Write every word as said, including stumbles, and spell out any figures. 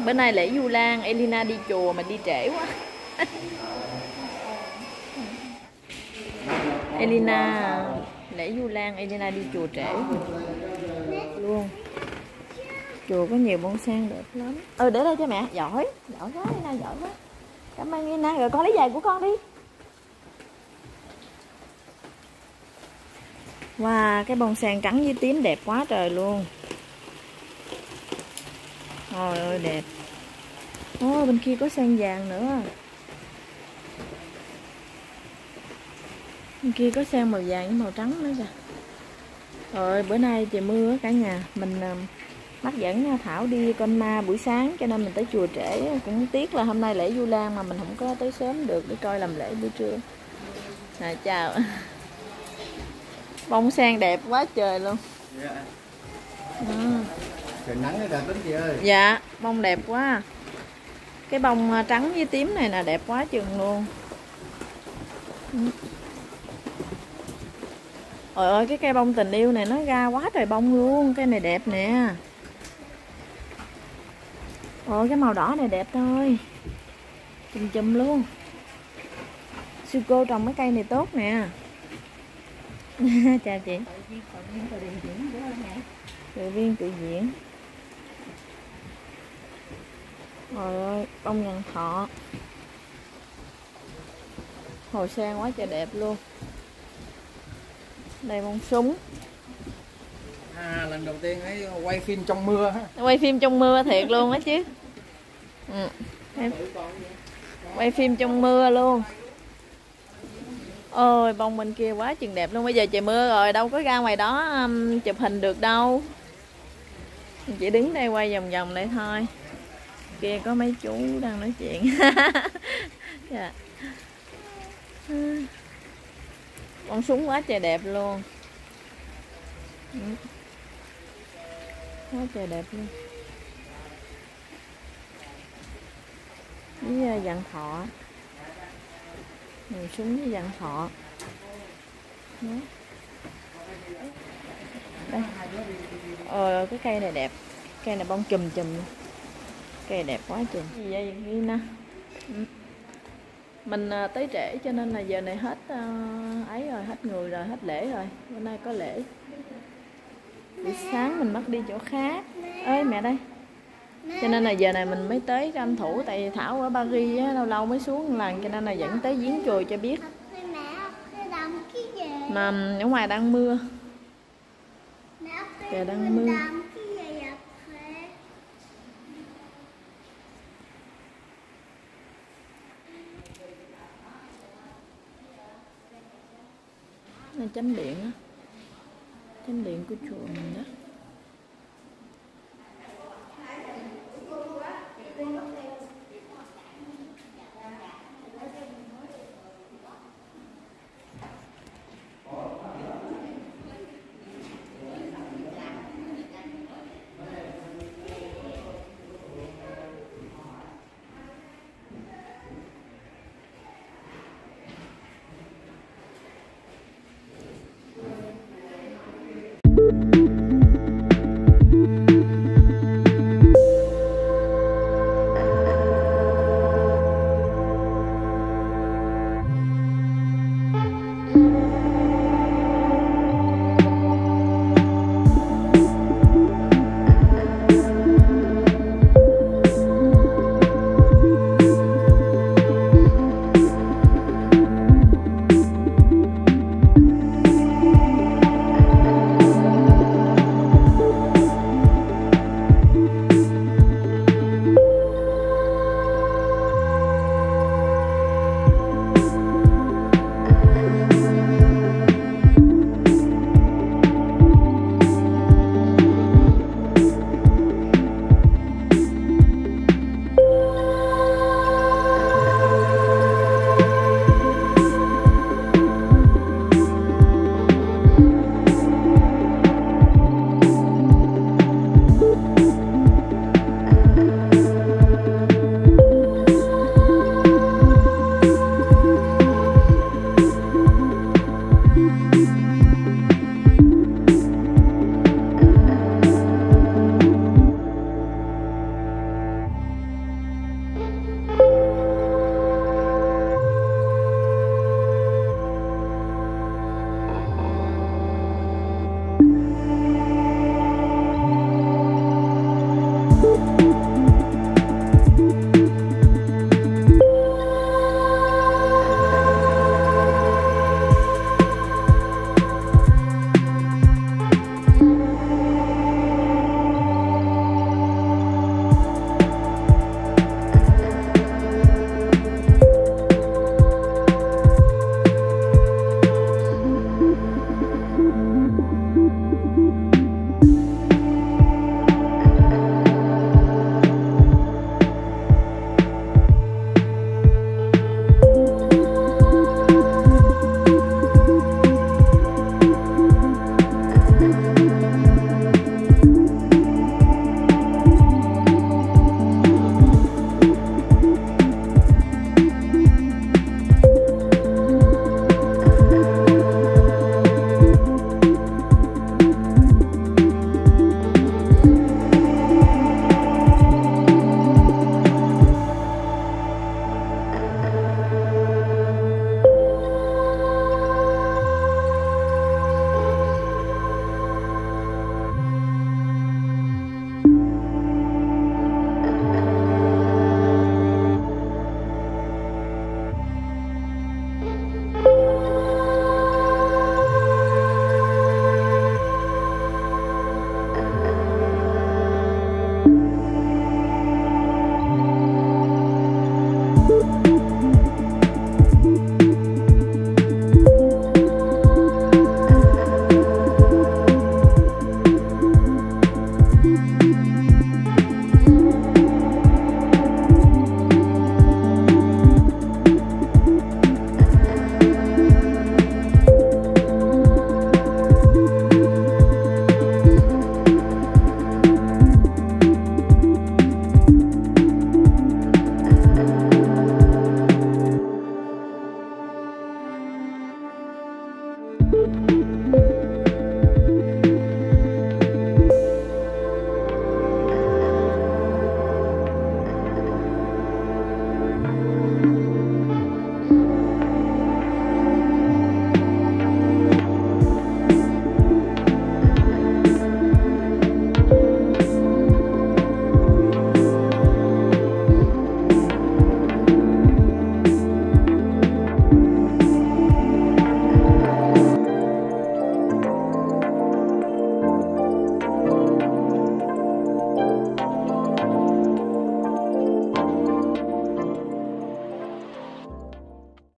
bữa nay lễ Vu Lan, Elina đi chùa mà đi trễ quá. Elina lễ Vu Lan, Elina đi chùa trễ luôn. Chùa có nhiều bông sen đẹp lắm. Ừ, để đây cho mẹ. Giỏi, giỏi quá Elina, giỏi quá. Cảm ơn Elina. Rồi con lấy giày của con đi. Wow, cái bông sen trắng với tím đẹp quá trời luôn. Trời ơi đẹp. Ô, bên kia có sen vàng nữa. Bên kia có sen màu vàng với màu trắng nữa kìa. Rồi bữa nay trời mưa cả nhà. Mình mắc dẫn Thảo đi con ma buổi sáng cho nên mình tới chùa trễ. Cũng tiếc là hôm nay lễ Vu Lan mà mình không có tới sớm được để coi làm lễ buổi trưa. À, chào. Bông sen đẹp quá trời luôn. Dạ. À. Trời nắng nó đẹp lắm chị ơi. Dạ, bông đẹp quá. Cái bông trắng với tím này là đẹp quá chừng luôn. Trời ơi, cái cây bông tình yêu này nó ra quá trời bông luôn. Cây này đẹp nè. Ôi, cái màu đỏ này đẹp thôi. Chùm chùm luôn. Sư cô trồng mấy cây này tốt nè. Chào chị. Tự viên tự diễn. Trời ơi, bông nhân thọ. Hồi sen quá trời đẹp luôn. Đây bông súng. À, lần đầu tiên ấy quay phim trong mưa ha. Quay phim trong mưa thiệt luôn á chứ. Ừ. Quay phim trong mưa luôn. Ôi, bông bên kia quá chừng đẹp luôn. Bây giờ trời mưa rồi, đâu có ra ngoài đó um, chụp hình được đâu. Chỉ đứng đây quay vòng vòng đây thôi. Kia có mấy chú đang nói chuyện. Dạ. Bông súng quá trời đẹp luôn. Quá trời đẹp luôn. Với vạn thọ. Bông súng với vạn thọ. Đó. Đây. Ờ, cái cây này đẹp. Cây này bông chùm chùm. Cây đẹp quá chừng. Gì vậy Gina? Mình tới trễ cho nên là giờ này hết uh, ấy rồi, hết người rồi, hết lễ rồi. Bữa nay có lễ. Buổi sáng mình bắt đi chỗ khác. Ơi mẹ đây. Cho nên là giờ này mình mới tới tranh thủ. Tại vì Thảo ở Paris á, lâu lâu mới xuống một lần. Cho nên là dẫn tới giếng chùa cho biết. Mà ở ngoài đang mưa. Trời đang mưa. Này chánh điện á. Chánh điện của chùa mình đó.